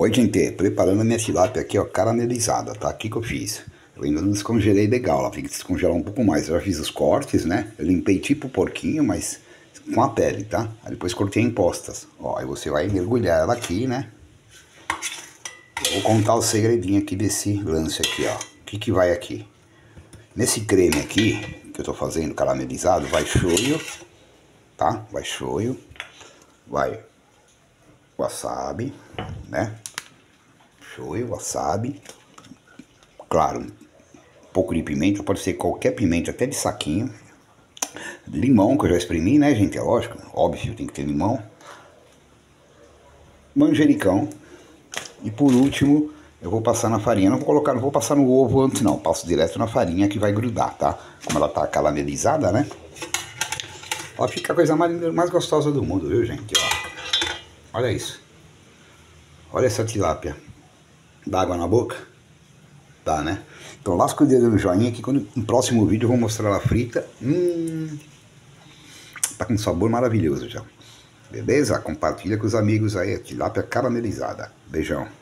Oi, gente, preparando a minha tilápia aqui, ó, caramelizada, tá? Aqui que eu fiz. Eu ainda não descongelei legal, ela tem que descongelar um pouco mais. Eu já fiz os cortes, né? Eu limpei tipo o porquinho, mas com a pele, tá? Aí depois cortei em postas. Ó, aí você vai mergulhar ela aqui, né? Vou contar o segredinho aqui desse lance aqui, ó. O que que vai aqui? Nesse creme aqui, que eu tô fazendo caramelizado, vai shoyu, tá? Vai shoyu, vai wasabi, né? Shoyu, wasabi. Claro, um pouco de pimenta, pode ser qualquer pimenta, até de saquinho. Limão, que eu já exprimi, né, gente? É lógico, óbvio, tem que ter limão. Manjericão. E por último, eu vou passar na farinha. Não vou colocar, não vou passar no ovo antes não. Passo direto na farinha que vai grudar, tá? Como ela tá caramelizada, né? Ó, fica a coisa mais gostosa do mundo, viu, gente? Ó. Olha isso. Olha essa tilápia. Dá água na boca? Dá, né? Então lasca o dedo no joinha que quando, no próximo vídeo eu vou mostrar ela frita. Tá com um sabor maravilhoso já. Beleza? Compartilha com os amigos aí a tilápia caramelizada. Beijão.